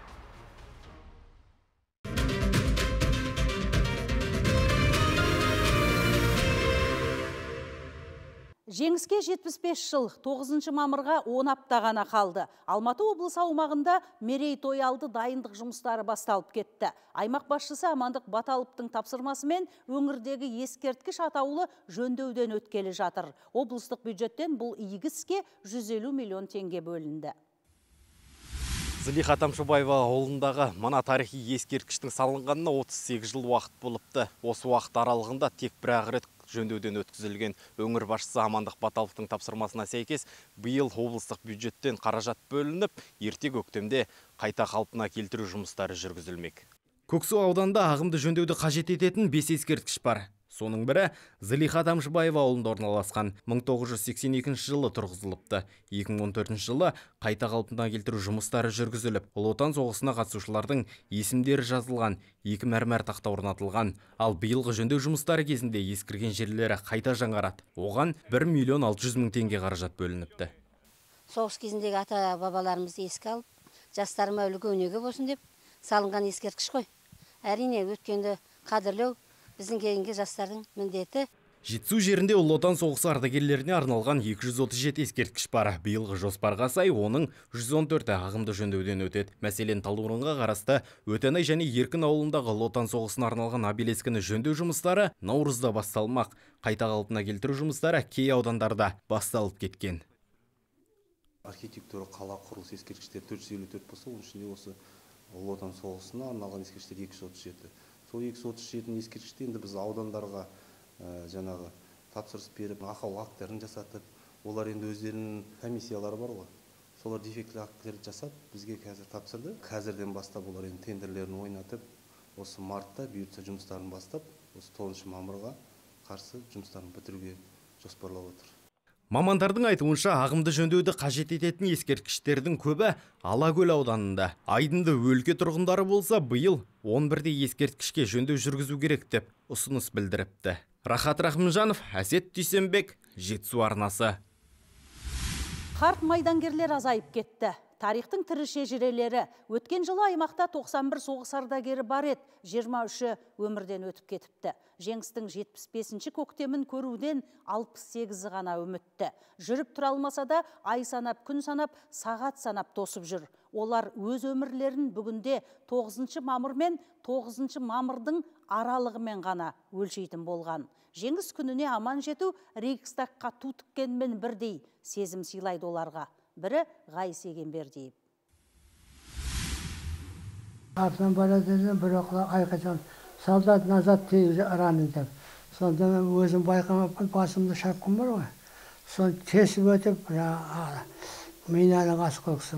Жеңіске 75 жыл, 9 мамырға 10 апта ғана қалды. Алматы облысы аумағында мерейтой алды дайындық жұмыстары басталып кетті. Аймақ басшысы Амандық Баталовтың тапсырмасымен өңірдегі ескерткіш атаулы жөндеуден өткелі жатыр. Облыстық бюджеттен бұл игі іске 150 миллион теңге бөлінді. Зылиха Тамшыбаева ауылындағы мына тарихи ескерткіштің салынғанына 38 жыл уақыт болыпты. Осы уақыт аралығында тек бір-ақ рет жөндеуден өткізілген. Өңір басшысы Амандық Баталовтың тапсырмасына сәйкес биыл облыстық бюджеттен қаражат бөлініп, ерте көктемде қайта қалпына келтіру жұмыстары жүргізілмек. Көксу ауданында ағымды жөндеуді қажет ететін 5 ескерткіш бар. Соның бірі Зылиха Тамшыбаева ауылында орналасқан. 1982 жылы тұрғызылыпты. 2014 жылы қайта қалпына келтіру жұмыстары жүргізіліп, Ұлы Отан соғысына қатысушылардың есімдері жазылған, 2 мәрмәр тақта орнатылған. Ал биылғы жөндеу жұмыстары кезінде ескірген жерлері қайта жаңарады. Оған 1 миллион 600 мың теңге қаражат бөлініпті. Соғыс кезіндегі ата бабаларымызды еске алып, жастарыма үлгі өнеге болсын деп салынған ескерткіш қой. Әрине өткенді қадірлеу біздің кейінгі жастардың міндеті. Жетісу жерінде Ұлы Отан соғысы ардагерлеріне арналған 237 ескерткіш бар. Биылғы жоспарға сай оның 114-і ағымды жөндеуден өтеді. Мәселен, Талдықорғанға қарасты Өтенай және Еркін ауылындағы Ұлы Отан соғысына арналған обелискіні жөндеу жұмыстары наурызда басталмақ. Қайта қалпына келтіру жұмыстары кей аудандарда басталып кеткен. Архитектура қала құрылыс ескерткіштер 454 болса, оның ішінде осы Ұлы Отан соғысына арналған ескерткіштер 237. Сол 237 ескерткішті енді біз аудандарға жаңағы тапсырыс беріп, ақау акттарын жасатып, олар енді өздерінің комиссиялары бар ғой. Солар дефектілі актілерді жасап, бізге қазір тапсырды. Қазірден бастап олар енді тендерлерін ойнатып, осы мартта бұйыртса жұмыстарын бастап, осы 9 мамырға қарсы жұмыстарын бітіруге жоспарлап отыр. Мамандардың айтуынша ағымды жөндеуді қажет ететін ескерткіштердің көбі Алакөл ауданында. Айдынды өлке тұрғындары болса, биыл 11-де ескерткішке жөндеу жүргізу керек деп ұсыныс білдіріпті. Рахат Рахымжанов, Әсет Түйсенбек, Жетісу арнасы. Қарт майдангерлер азайып кетті. Тарихтың тірі шежірелері. Өткен жылы аймақта 91 соғыс ардагері бар еді, 23-і өмірден өтіп кетіпті. Жеңістің 75-ші көктемін көруден 68-і ғана үмітті. Жүріп тұра алмаса да ай санап, күн санап, сағат санап тосып жүр. Олар өз өмірлерін бүгінде 9 мамыр мен 9 мамырдың аралығымен ғана өлшейтін болған. Жеңіс күніне аман жету Рейхстагқа ту тіккенмен бірдей сезім сыйлайды оларға. Бірі Ғайыс Егенбердиев. Артынан бара деді, бір оқыла айқайдан солдат назад тегізі ұраны деп. Сонда мен өзім байқамап басымды шапқым бар ғой. Сон тесіп өтіп, минаның ас қоқысы,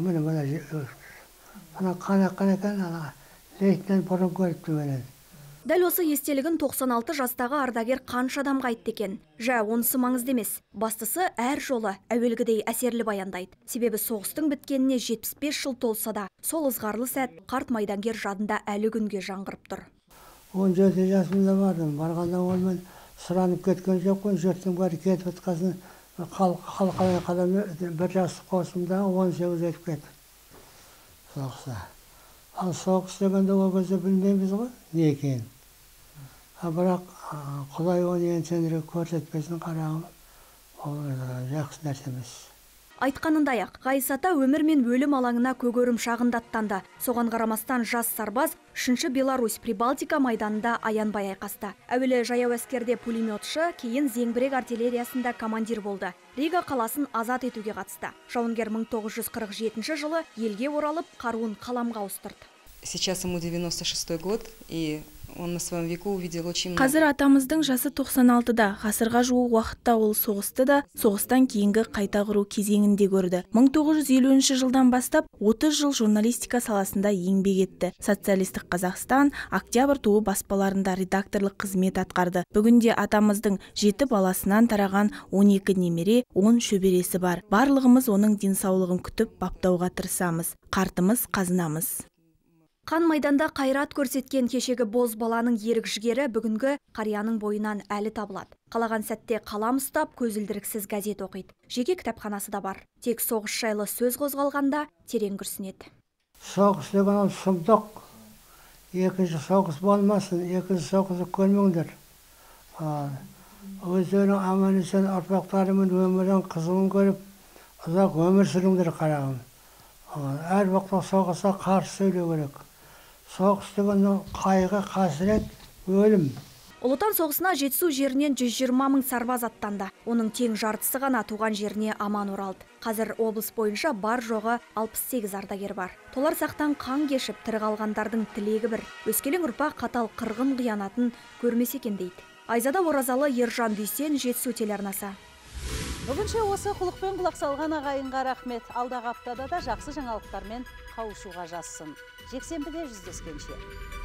мына қанаққан екен, лейтенант бұрын көріпті менен. Дәл осы естелігін 96 жастағы ардагер қанша адамға айтты екен. Жа, онысы маңызды емес. Бастысы әр жолы әуелгідей әсерлі баяндайды. Себебі соғыстың біткеніне 75 жыл толса да, сол ызғарлы сәт қарт майдангер жадында әлі күнге жаңғырып тұр. 17 жасымда бардым. Барғанда олмен сұранып кеткен жоқ қой. Жұрттың бәрі кетіп отқасын қалқалай қадам бір жас қосымда 18 етіп кетті. Соғыста. Ал соғыс дегенде ол кезде білмейміз ғой, не екен. Бірақ Құдай оны енсенірек көрсетпесін қарағым, ол жақсы нәрсе емес. Айтқанындай ақ, Ғайыс ата өмір мен өлім алаңына көгөрім шағында аттанды. Соған қарамастан жас сарбаз 3-ші Беларусь Прибалтика майданында аянбай айқасты. Әуелі жаяу әскерде пулеметші, кейін зеңбірек артиллериясында командир болды. Рига қаласын азат етуге қатысты. Жауынгер 1947 жылы елге оралып, қаруын қаламға ауыстырды. Сейчас ему 96-й год, и он на своем веку увидел очень много. Қазір атамыздың жасы 96-да, ғасырға жуық уақытта ол соғысты да, соғыстан кейінгі қайта құру кезеңінде көрді. 1950 жылдан бастап 30 жыл журналистика саласында еңбек етті. Социалистік Қазақстан, Октябрь туы баспаларында редакторлық қызмет атқарды. Бүгінде атамыздың 7 баласынан тараған 12 немере, 10 шөбересі бар. Барлығымыз оның денсаулығын күтіп баптауға тырысамыз. Қартымыз қазынамыз. Қан майданда қайрат көрсеткен кешегі боз баланың ерік жігері бүгінгі қарияның бойынан әлі табылады. Қалаған сәтте қалам ұстап, көзілдіріксіз газет оқиды. Жеке кітапханасы да бар. Тек соғыс жайлы сөз қозғалғанда терең күрсінеді. Соғыс деген ол сұмдық. Екінші соғыс болмасын, екінші соғысты көрмеңдер. Өздерінің аман-есен ұрпақтарымен өмірін қызығын көріп, ұзақ өмір сүріңдер қарағым. Әр уақытта соғысқа қарсы сөйлеу керек. Соғыс деген қайғы, қасірет, өлім. Ұлы Отан соғысына жетісу жерінен 120 мың сарбаз аттанды. Оның тең жартысы ғана туған жеріне аман оралды. Қазір облыс бойынша бар жоғы 68 ардагер бар. Толар сақтан қан кешіп, тірі қалғандардың тілегі бір. Өскелең ұрпақ қатал қырғын қиянатын көрмесе екен дейді. Айзада Оразалы, Ержан Дүйсен, Жетісу телеарнасы. Бүгінше осы құлықпен құлақ салған ағайынға рахмет. Алдағы аптада да жақсы жаңалықтармен қауышуға жазсын. Жексенбіде жүздескенше.